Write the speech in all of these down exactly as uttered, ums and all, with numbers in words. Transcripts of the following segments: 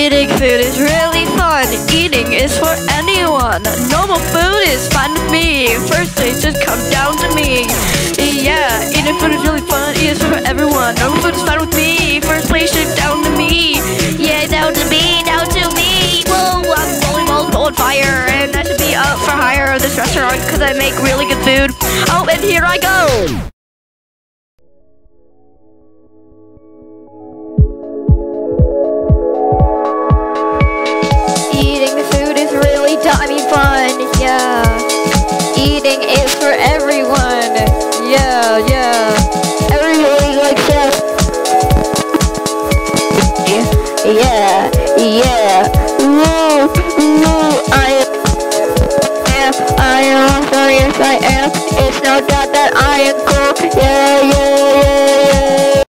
Eating food is really fun. Eating is for anyone. Normal food is fine with me. First things just come down to me. Yeah, eating food is really fun. Eating is for everyone. Normal food is fine with me. First place just down to me. Yeah, down to me, down to me. Whoa, I'm rolling balls on fire, and I should be up for hire at this restaurant because I make really good food. Oh, and here I go. I mean fun, yeah. Eating is for everyone. Yeah, yeah. Everybody likes that. Yeah, yeah. Woo, woo. I am, I am, sorry, yes I am. It's no doubt that I am cool. Yeah, yeah, yeah, yeah.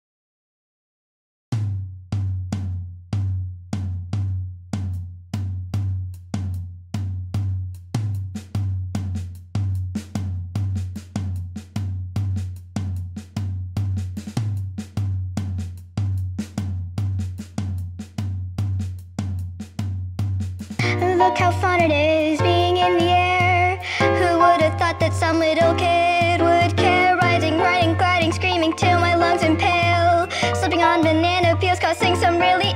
Look how fun it is being in the air. Who would have thought that some little kid would care? Rising, riding, gliding, screaming till my lungs impale. Slipping on banana peels, causing some really